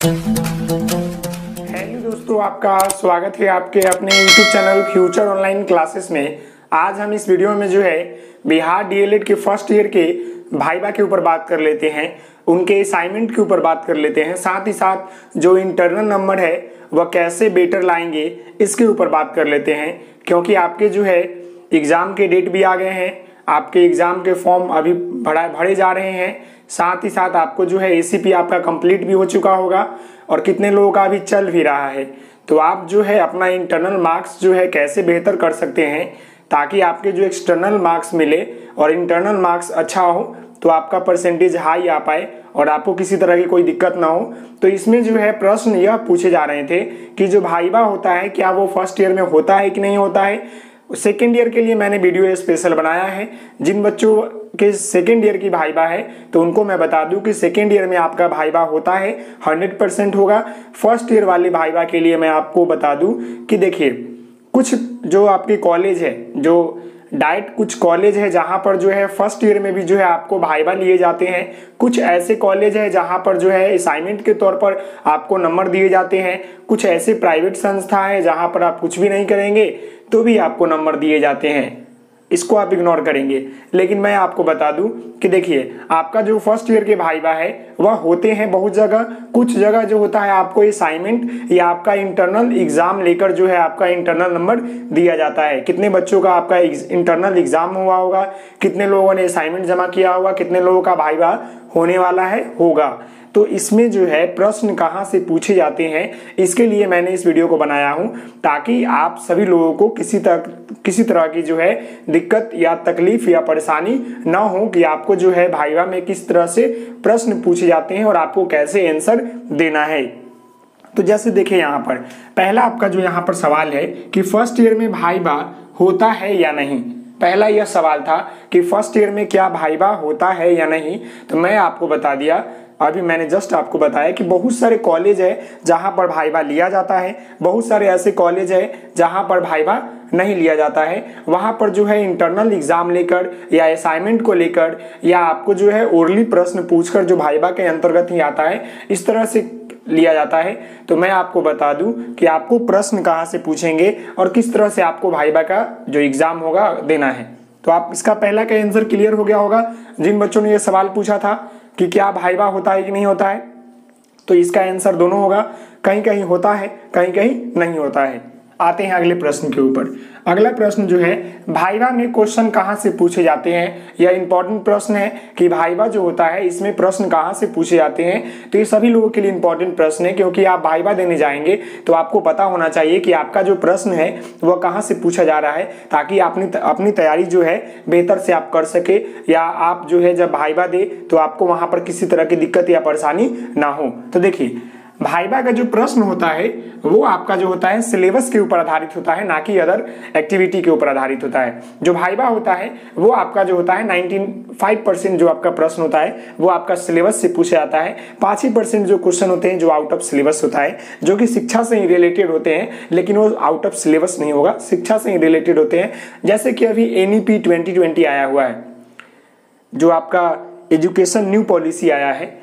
Hello दोस्तों, आपका स्वागत है आपके अपने YouTube channel future online classes में। आज हम इस वीडियो में जो है बिहार डीएलएड के फर्स्ट ईयर के भाइबा के ऊपर बात कर लेते हैं, उनके असाइनमेंट के ऊपर बात कर लेते हैं, साथ ही साथ जो इंटरनल नंबर है वह कैसे बेटर लाएंगे इसके ऊपर बात कर लेते हैं। क्योंकि आपके जो है एग्ज़ाम के डेट भी आ गए हैं, आपके एग्ज़ाम के फॉर्म अभी भरे जा रहे हैं, साथ ही साथ आपको जो है एसीपी आपका कंप्लीट भी हो चुका होगा और कितने लोगों का अभी चल भी रहा है। तो आप जो है अपना इंटरनल मार्क्स जो है कैसे बेहतर कर सकते हैं ताकि आपके जो एक्सटर्नल मार्क्स मिले और इंटरनल मार्क्स अच्छा हो तो आपका परसेंटेज हाई आ पाए और आपको किसी तरह की कोई दिक्कत ना हो। तो इसमें जो है प्रश्न यह पूछे जा रहे थे कि जो भाइबा होता है क्या वो फर्स्ट ईयर में होता है कि नहीं होता है। सेकेंड ईयर के लिए मैंने वीडियो स्पेशल बनाया है। जिन बच्चों के सेकेंड ईयर की भाइबा है तो उनको मैं बता दूं कि सेकेंड ईयर में आपका भाइबा होता है 100% होगा। फर्स्ट ईयर वाले भाइबा के लिए मैं आपको बता दूं कि देखिए कुछ जो आपके कॉलेज है, जो डायरेक्ट कुछ कॉलेज है जहां पर जो है फर्स्ट ईयर में भी जो है आपको भाइबा लिए जाते हैं। कुछ ऐसे कॉलेज है जहां पर जो है असाइनमेंट के तौर पर आपको नंबर दिए जाते हैं। कुछ ऐसे प्राइवेट संस्था है जहां पर आप कुछ भी नहीं करेंगे तो भी आपको नंबर दिए जाते हैं, इसको आप इग्नोर करेंगे। लेकिन मैं आपको बता दूं कि देखिए आपका जो फर्स्ट ईयर के भाइबा है वह होते हैं बहुत जगह। कुछ जगह जो होता है आपको असाइनमेंट या आपका इंटरनल एग्जाम लेकर जो है आपका इंटरनल नंबर दिया जाता है। कितने बच्चों का आपका इंटरनल एग्जाम हुआ होगा, कितने लोगों ने असाइनमेंट जमा किया होगा, कितने लोगों का भाइबा होने वाला है होगा। तो इसमें जो है प्रश्न कहाँ से पूछे जाते हैं इसके लिए मैंने इस वीडियो को बनाया हूं ताकि आप सभी लोगों को किसी तरह की जो है दिक्कत या तकलीफ या परेशानी ना हो कि आपको जो है भाइबा में किस तरह से प्रश्न पूछे जाते हैं और आपको कैसे आंसर देना है। तो जैसे देखिए यहाँ पर पहला आपका जो यहाँ पर सवाल है कि फर्स्ट ईयर में भाइबा होता है या नहीं। पहला यह सवाल था कि फर्स्ट ईयर में क्या भाइबा होता है या नहीं। तो मैं आपको बता दिया, अभी मैंने जस्ट आपको बताया कि बहुत सारे कॉलेज है जहां पर भाइबा लिया जाता है, बहुत सारे ऐसे कॉलेज है जहां पर भाइबा नहीं लिया जाता है। वहां पर जो है इंटरनल एग्जाम लेकर या असाइनमेंट को लेकर या आपको जो है ओरली प्रश्न पूछकर जो भाइबा के अंतर्गत ही आता है इस तरह से लिया जाता है। तो मैं आपको बता दूं कि आपको प्रश्न कहां से पूछेंगे और किस तरह से आपको भाइबा का जो एग्जाम होगा देना है। तो आप इसका पहला का आंसर क्लियर हो गया होगा। जिन बच्चों ने यह सवाल पूछा था कि क्या भाइबा होता है कि नहीं होता है, तो इसका आंसर दोनों होगा, कहीं कहीं होता है कहीं कहीं नहीं होता है। आते हैं अगले प्रश्न के ऊपर। अगला प्रश्न जो है भाइबा में क्वेश्चन कहाँ से पूछे जाते हैं। यह इंपॉर्टेंट प्रश्न है कि भाइबा जो होता है इसमें प्रश्न कहाँ से पूछे जाते हैं। तो ये सभी लोगों के लिए इंपॉर्टेंट प्रश्न है क्योंकि आप भाइबा देने जाएंगे तो आपको पता होना चाहिए कि आपका जो प्रश्न है वह कहाँ से पूछा जा रहा है ताकि अपनी तैयारी जो है बेहतर से आप कर सके या आप जो है जब भाइबा दे तो आपको वहां पर किसी तरह की दिक्कत या परेशानी ना हो। तो देखिए भाइबा का जो प्रश्न होता है वो आपका जो होता है सिलेबस के ऊपर आधारित होता है, ना कि अदर एक्टिविटी के ऊपर आधारित होता है। जो भाइबा होता है वो आपका जो होता है 95% जो आपका प्रश्न होता है वो आपका सिलेबस से पूछा जाता है। 5% जो क्वेश्चन होते हैं जो आउट ऑफ सिलेबस होता है, जो कि शिक्षा से ही रिलेटेड होते हैं, लेकिन वो आउट ऑफ सिलेबस नहीं होगा, शिक्षा से ही रिलेटेड होते हैं। जैसे कि अभी NEP 2020 आया हुआ है, जो आपका एजुकेशन न्यू पॉलिसी आया है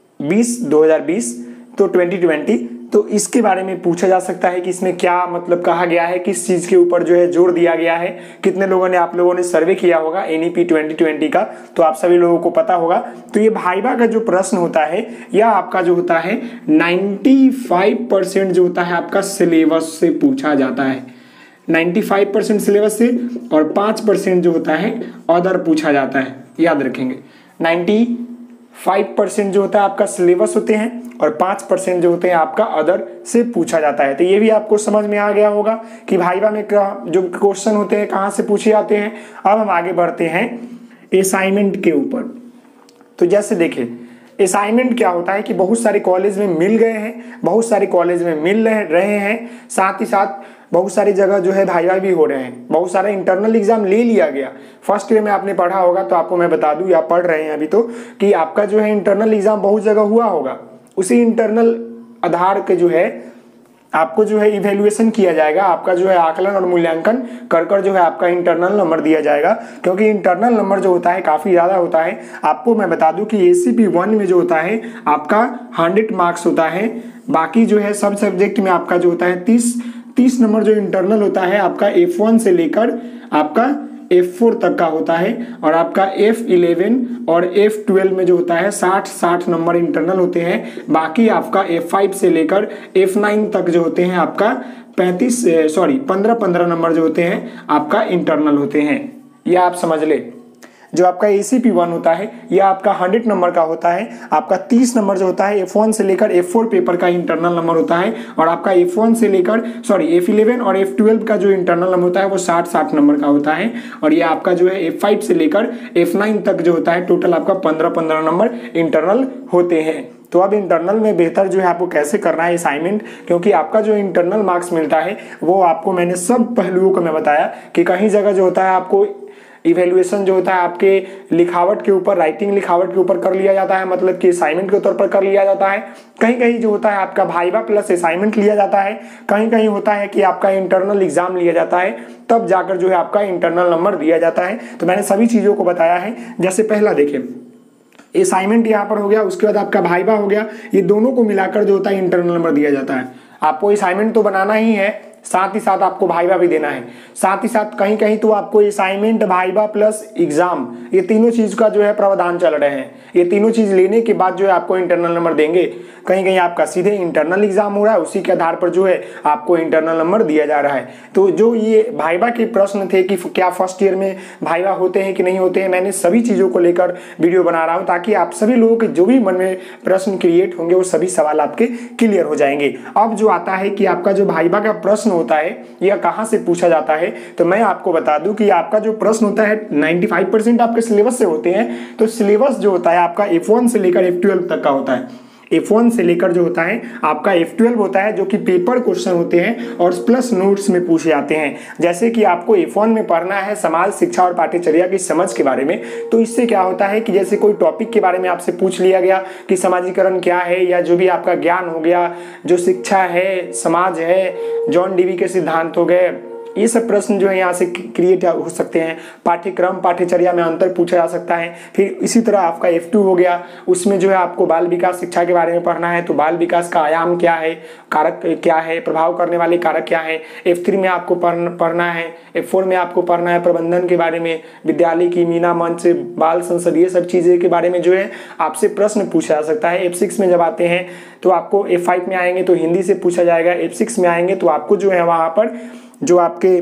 2020 तो 2020, तो इसके बारे में पूछा जा सकता है कि इसमें क्या मतलब कहा गया है, किस चीज के ऊपर जो है जोर दिया गया है। कितने लोगों ने आप लोगों ने सर्वे किया होगा NEP 2020 का, तो आप सभी लोगों को पता होगा। तो ये भाइबा का जो प्रश्न होता है यह आपका जो होता है 95% जो होता है आपका सिलेबस से पूछा जाता है। 95% सिलेबस से और 5% जो होता है अदर पूछा जाता है। याद रखेंगे 95% जो होता है आपका सिलेबस होते हैं और 5% जो होते हैं आपका अदर से पूछा जाता है। तो ये भी आपको समझ में आ गया होगा कि भाइबा में जो क्वेश्चन होते हैं कहाँ से पूछे जाते हैं। अब हम आगे बढ़ते हैं असाइनमेंट के ऊपर। तो जैसे देखिए असाइनमेंट क्या होता है कि बहुत सारे कॉलेज में मिल गए हैं, बहुत सारे कॉलेज में मिल रहे हैं, साथ ही साथ बहुत सारी जगह जो है भाइबा भी हो रहे हैं, बहुत सारा इंटरनल एग्जाम ले लिया गया। फर्स्ट ईयर में आपने पढ़ा होगा तो आपको मैं बता दूं या पढ़ रहे हैं अभी तो कि आपका जो है इंटरनल एग्जाम बहुत जगह हुआ होगा। उसी इंटरनल आधार के जो है आपको जो है इवैल्यूएशन किया जाएगा, आपका जो है आकलन और मूल्यांकन कर कर जो है आपका इंटरनल नंबर दिया जाएगा, क्योंकि इंटरनल नंबर जो होता है काफ़ी ज़्यादा होता है। आपको मैं बता दूं कि ACP 1 में जो होता है आपका 100 मार्क्स होता है, बाकी जो है सब सब्जेक्ट में आपका जो होता है 30 नंबर जो इंटरनल होता है आपका F1 से लेकर आपका F4 तक का होता है, और आपका F11 और F12 में जो होता है 60 नंबर इंटरनल होते हैं। बाकी आपका F5 से लेकर F9 तक जो होते हैं आपका 15 नंबर जो होते हैं आपका इंटरनल होते हैं। यह आप समझ ले। जो आपका ACP 1 होता है यह आपका 100 नंबर का होता है। आपका 30 नंबर जो होता है F1 से लेकर F4 पेपर का इंटरनल नंबर होता है, और आपका F1 से लेकर F11 और F12 का जो इंटरनल नंबर होता है वो 60 नंबर का होता है, और ये आपका जो है F5 से लेकर F9 तक जो होता है टोटल आपका 15 नंबर इंटरनल होते हैं। तो अब इंटरनल में बेहतर जो है आपको कैसे करना है असाइनमेंट, क्योंकि आपका जो इंटरनल मार्क्स मिलता है वो आपको मैंने सब पहलुओं को मैं बताया कि कहीं जगह जो होता है आपको इवैल्यूएशन जो होता है आपके लिखावट के ऊपर, राइटिंग लिखावट के ऊपर कर लिया जाता है, मतलब कि असाइनमेंट के तौर पर कर लिया जाता है। कहीं कहीं जो होता है आपका वाइवा प्लस असाइनमेंट लिया जाता है, कहीं कहीं होता है कि आपका इंटरनल एग्जाम लिया जाता है, तब जाकर जो है आपका इंटरनल नंबर दिया जाता है। तो मैंने सभी चीज़ों को बताया है। जैसे पहला देखिए असाइनमेंट यहाँ पर हो गया, उसके बाद आपका वाइवा हो गया, ये दोनों को मिलाकर जो होता है इंटरनल नंबर दिया जाता है। आपको असाइनमेंट तो बनाना ही है, साथ ही साथ आपको वाइवा भी देना है, साथ ही साथ कहीं कहीं तो आपको असाइनमेंट, वाइवा प्लस एग्जाम, ये तीनों चीज का जो है प्रावधान चल रहे हैं। ये तीनों चीज लेने के बाद जो है आपको इंटरनल नंबर देंगे। कहीं कहीं आपका सीधे इंटरनल एग्जाम हो रहा है, उसी के आधार पर जो है आपको इंटरनल नंबर दिया जा रहा है। तो जो ये वाइवा के प्रश्न थे कि क्या फर्स्ट ईयर में वाइवा होते हैं कि नहीं होते हैं, मैंने सभी चीजों को लेकर वीडियो बना रहा हूँ, ताकि आप सभी लोगों के जो भी मन में प्रश्न क्रिएट होंगे वो सभी सवाल आपके क्लियर हो जाएंगे। अब जो आता है कि आपका जो वाइवा का प्रश्न होता है यह कहां से पूछा जाता है, तो मैं आपको बता दूं कि आपका जो प्रश्न होता है 95% आपके सिलेबस से होते हैं। तो सिलेबस जो होता है आपका F1 से लेकर F12 तक का होता है। F1 से लेकर जो होता है आपका F12 होता है, जो कि पेपर क्वेश्चन होते हैं और प्लस नोट्स में पूछे जाते हैं। जैसे कि आपको F1 में पढ़ना है समाज, शिक्षा और पाठ्यचर्या की समझ के बारे में, तो इससे क्या होता है कि जैसे कोई टॉपिक के बारे में आपसे पूछ लिया गया कि समाजीकरण क्या है, या जो भी आपका ज्ञान हो गया, जो शिक्षा है, समाज है, जॉन डीवी के सिद्धांत हो गए, ये सब प्रश्न जो है यहाँ से क्रिएट हो सकते हैं। पाठ्यक्रम, पाठ्यचर्या में अंतर पूछा जा सकता है। फिर इसी तरह आपका F2 हो गया, उसमें जो है आपको बाल विकास शिक्षा के बारे में पढ़ना है, तो बाल विकास का आयाम क्या है, कारक क्या है, प्रभाव करने वाले कारक क्या है। F3 में आपको पढ़ना है, F4 में आपको पढ़ना है प्रबंधन के बारे में, विद्यालय की मीना मंच, बाल संसद, ये सब चीज़ें के बारे में जो है आपसे प्रश्न पूछा जा सकता है। F6 में जब आते हैं तो आपको F5 में आएंगे तो हिंदी से पूछा जाएगा, F6 में आएंगे तो आपको जो है वहाँ पर जो आपके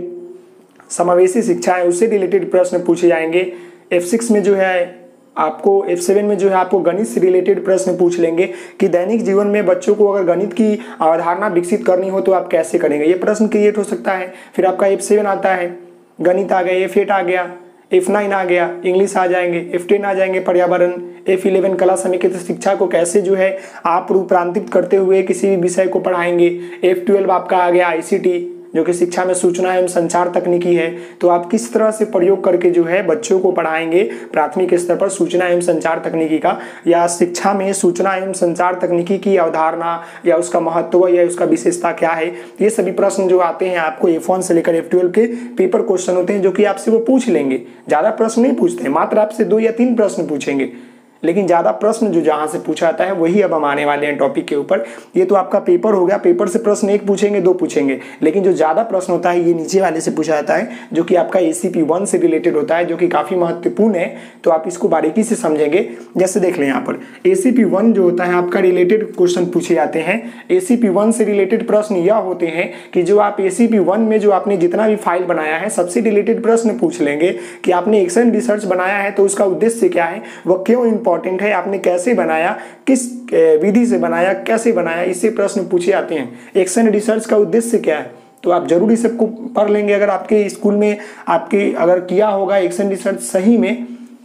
समावेशी शिक्षा है उससे रिलेटेड प्रश्न पूछे जाएंगे। F6 में जो है आपको, F7 में जो है आपको गणित से रिलेटेड प्रश्न पूछ लेंगे कि दैनिक जीवन में बच्चों को अगर गणित की अवधारणा विकसित करनी हो तो आप कैसे करेंगे, ये प्रश्न क्रिएट हो सकता है। फिर आपका F7 आता है, गणित आ गया, F8 आ गया, F9 आ गया, इंग्लिश आ जाएंगे, F10 आ जाएंगे पर्यावरण, F11 कला समेकित शिक्षा को कैसे जो है आप रूपांतरित करते हुए किसी भी विषय को पढ़ाएंगे। F12 आपका आ गया ICT, जो कि शिक्षा में सूचना एवं संचार तकनीकी है, तो आप किस तरह से प्रयोग करके जो है बच्चों को पढ़ाएंगे प्राथमिक स्तर पर सूचना एवं संचार तकनीकी का, या शिक्षा में सूचना एवं संचार तकनीकी की अवधारणा या उसका महत्व या उसका विशेषता क्या है। ये सभी प्रश्न जो आते हैं आपको F1 से लेकर F12 के पेपर क्वेश्चन होते हैं, जो कि आपसे वो पूछ लेंगे। ज़्यादा प्रश्न नहीं पूछते, मात्र आपसे 2 या 3 प्रश्न पूछेंगे, लेकिन ज़्यादा प्रश्न जो जहाँ से पूछा जाता है वही अब हम आने वाले हैं टॉपिक के ऊपर। ये तो आपका पेपर हो गया, पेपर से प्रश्न 1 पूछेंगे, 2 पूछेंगे, लेकिन जो ज़्यादा प्रश्न होता है ये नीचे वाले से पूछा जाता है, जो कि आपका ACP 1 से रिलेटेड होता है, जो कि काफ़ी महत्वपूर्ण है। तो आप इसको बारीकी से समझेंगे। जैसे देख लें यहाँ पर ACP 1 जो होता है आपका रिलेटेड क्वेश्चन पूछे जाते हैं। ACP 1 से रिलेटेड प्रश्न यह होते हैं कि जो आप ACP 1 में जो आपने जितना भी फाइल बनाया है सबसे रिलेटेड प्रश्न पूछ लेंगे कि आपने एक्शन रिसर्च बनाया है तो उसका उद्देश्य क्या है, वह क्यों इंपॉर्टेंट है, आपने कैसे बनाया, किस विधि से बनाया, कैसे बनाया, इससे प्रश्न पूछे जाते हैं। एक्शन रिसर्च का उद्देश्य क्या है, तो आप जरूरी सबको पढ़ लेंगे। अगर आपके स्कूल में आपके अगर किया होगा एक्शन रिसर्च सही में,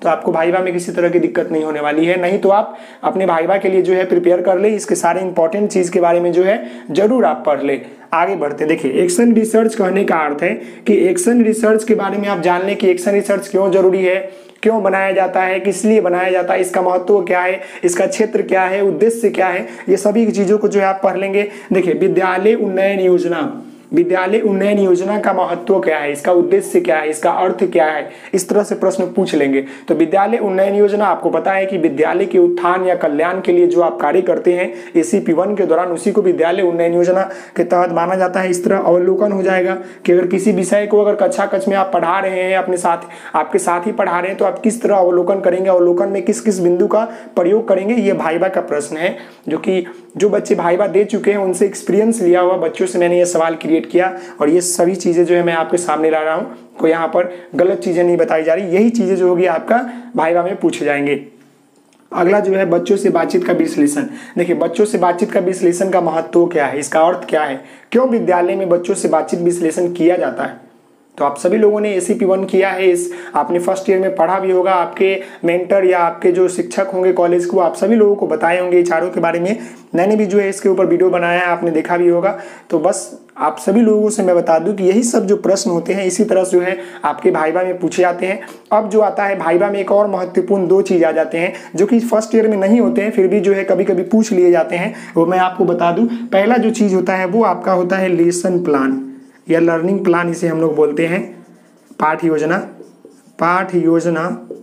तो आपको भाईवा में किसी तरह की दिक्कत नहीं होने वाली है। नहीं तो आप अपने भाईवा के लिए जो है प्रिपेयर कर ले, इसके सारे इंपॉर्टेंट चीज के बारे में जो है जरूर आप पढ़ ले। आगे बढ़ते, देखिए एक्शन रिसर्च कहने का अर्थ है कि एक्शन रिसर्च के बारे में आप जान लें कि एक्शन रिसर्च क्यों जरूरी है, क्यों बनाया जाता है, किस लिए बनाया जाता है, इसका महत्व क्या है, इसका क्षेत्र क्या है, उद्देश्य क्या है, ये सभी चीजों को जो है आप पढ़ लेंगे। देखिए विद्यालय उन्नयन योजना, विद्यालय उन्नयन योजना का महत्व क्या है, इसका उद्देश्य क्या है, इसका अर्थ क्या है, इस तरह से प्रश्न पूछ लेंगे। तो विद्यालय उन्नयन योजना आपको पता है कि विद्यालय के उत्थान या कल्याण के लिए जो आप कार्य करते हैं ACP 1 के दौरान, उसी को विद्यालय उन्नयन योजना के तहत माना जाता है। इस तरह अवलोकन हो जाएगा कि अगर किसी विषय को अगर कक्षा कक्ष में आप पढ़ा रहे हैं, अपने साथ आपके साथ ही पढ़ा रहे हैं, तो आप किस तरह अवलोकन करेंगे, अवलोकन में किस किस बिंदु का प्रयोग करेंगे, ये भाईवा का प्रश्न है। जो बच्चे भाईवा दे चुके हैं उनसे एक्सपीरियंस लिया हुआ बच्चों से मैंने ये सवाल क्रिएट किया और ये सभी चीजें जो है मैं आपके सामने ला रहा हूँ। कोई यहाँ पर गलत चीजें नहीं बताई जा रही, यही चीजें जो होगी आपका भाईवा में पूछे जाएंगे। अगला जो है बच्चों से बातचीत का विश्लेषण। देखिए बच्चों से बातचीत का विश्लेषण का महत्व क्या है, इसका अर्थ क्या है, क्यों विद्यालय में बच्चों से बातचीत विश्लेषण किया जाता है। तो आप सभी लोगों ने ACP 1 किया है, इस आपने फर्स्ट ईयर में पढ़ा भी होगा, आपके मेंटर या आपके जो शिक्षक होंगे कॉलेज को आप सभी लोगों को बताए होंगे चारों के बारे में। मैंने भी जो है इसके ऊपर वीडियो बनाया है, आपने देखा भी होगा। तो बस आप सभी लोगों से मैं बता दूं कि यही सब जो प्रश्न होते हैं इसी तरह से जो है आपके भाईवा में पूछे जाते हैं। अब जो आता है भाईवा में एक और महत्वपूर्ण 2 चीज आ जाते हैं जो कि फर्स्ट ईयर में नहीं होते हैं, फिर भी जो है कभी कभी पूछ लिए जाते हैं, वो मैं आपको बता दूं। पहला जो चीज होता है वो आपका होता है लेसन प्लान या लर्निंग प्लान, इसे हम लोग बोलते हैं पाठ योजना। पाठ योजना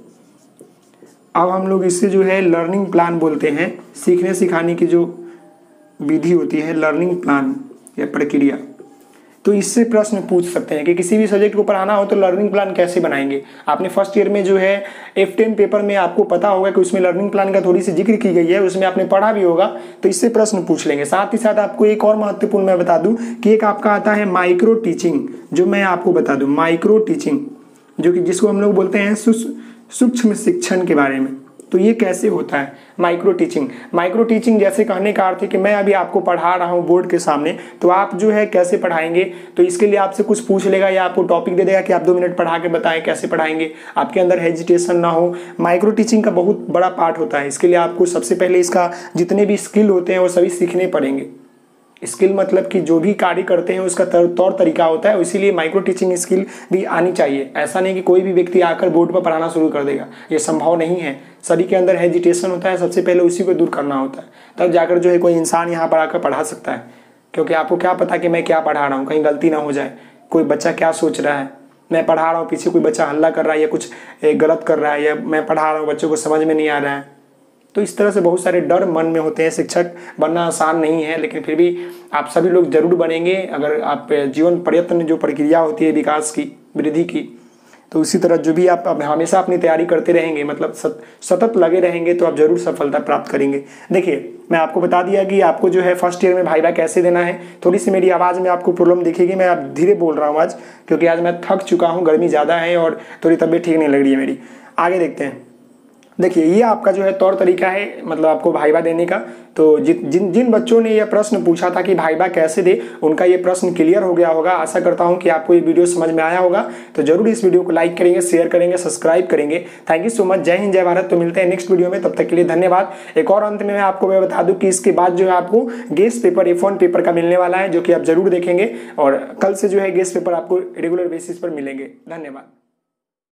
अब हम लोग इससे जो है लर्निंग प्लान बोलते हैं, सीखने सिखाने की जो विधि होती है लर्निंग प्लान या प्रक्रिया। तो इससे प्रश्न पूछ सकते हैं कि किसी भी सब्जेक्ट को पढ़ाना हो तो लर्निंग प्लान कैसे बनाएंगे। आपने फर्स्ट ईयर में जो है F10 पेपर में आपको पता होगा कि उसमें लर्निंग प्लान का थोड़ी सी जिक्र की गई है, उसमें आपने पढ़ा भी होगा, तो इससे प्रश्न पूछ लेंगे। साथ ही साथ आपको एक और महत्वपूर्ण मैं बता दूं कि एक आपका आता है माइक्रो टीचिंग, जो मैं आपको बता दूं माइक्रो टीचिंग, जो कि जिसको हम लोग बोलते हैं सूक्ष्म शिक्षण के बारे में। तो ये कैसे होता है माइक्रो टीचिंग। माइक्रो टीचिंग जैसे कहने का अर्थ है कि मैं अभी आपको पढ़ा रहा हूँ बोर्ड के सामने, तो आप जो है कैसे पढ़ाएंगे, तो इसके लिए आपसे कुछ पूछ लेगा या आपको टॉपिक दे देगा कि आप 2 मिनट पढ़ा के बताएं कैसे पढ़ाएंगे, आपके अंदर हेजिटेशन ना हो। माइक्रो टीचिंग का बहुत बड़ा पार्ट होता है, इसके लिए आपको सबसे पहले इसका जितने भी स्किल होते हैं वो सभी सीखने पड़ेंगे। स्किल मतलब कि जो भी कार्य करते हैं उसका तौर तरीका होता है, इसीलिए माइक्रो टीचिंग स्किल भी आनी चाहिए। ऐसा नहीं कि कोई भी व्यक्ति आकर बोर्ड पर पढ़ाना शुरू कर देगा, ये संभव नहीं है। सभी के अंदर हेजिटेशन होता है, सबसे पहले उसी को दूर करना होता है, तब जाकर जो है कोई इंसान यहाँ पर आकर पढ़ा सकता है। क्योंकि आपको क्या पता कि मैं क्या पढ़ा रहा हूँ, कहीं गलती ना हो जाए, कोई बच्चा क्या सोच रहा है, मैं पढ़ा रहा हूँ पीछे कोई बच्चा हल्ला कर रहा है या कुछ गलत कर रहा है, या मैं पढ़ा रहा हूँ बच्चों को समझ में नहीं आ रहा है। तो इस तरह से बहुत सारे डर मन में होते हैं। शिक्षक बनना आसान नहीं है, लेकिन फिर भी आप सभी लोग जरूर बनेंगे अगर आप जीवन प्रयत्न जो प्रक्रिया होती है विकास की, वृद्धि की, तो उसी तरह जो भी आप हमेशा अपनी तैयारी करते रहेंगे, मतलब सतत लगे रहेंगे, तो आप जरूर सफलता प्राप्त करेंगे। देखिए मैं आपको बता दिया कि आपको जो है फर्स्ट ईयर में भाईवा कैसे देना है। थोड़ी सी मेरी आवाज़ में आपको प्रॉब्लम दिखेगी, मैं आप धीरे बोल रहा हूँ आज, क्योंकि आज मैं थक चुका हूँ, गर्मी ज़्यादा है और थोड़ी तबीयत ठीक नहीं लग रही है मेरी। आगे देखते हैं। देखिए ये आपका जो है तौर तरीका है, मतलब आपको भाईवा देने का। तो जिन बच्चों ने यह प्रश्न पूछा था कि भाईवा कैसे दे, उनका ये प्रश्न क्लियर हो गया होगा। आशा करता हूं कि आपको ये वीडियो समझ में आया होगा। तो जरूर इस वीडियो को लाइक करेंगे, शेयर करेंगे, सब्सक्राइब करेंगे। Thank you so much. जय हिंद, जय भारत। तो मिलते हैं नेक्स्ट वीडियो में, तब तक के लिए धन्यवाद। एक और अंत में मैं आपको बता दूं कि इसके बाद जो है आपको गेस्ट पेपर F1 पेपर का मिलने वाला है, जो कि आप जरूर देखेंगे, और कल से जो है गेस्ट पेपर आपको रेगुलर बेसिस पर मिलेंगे। धन्यवाद।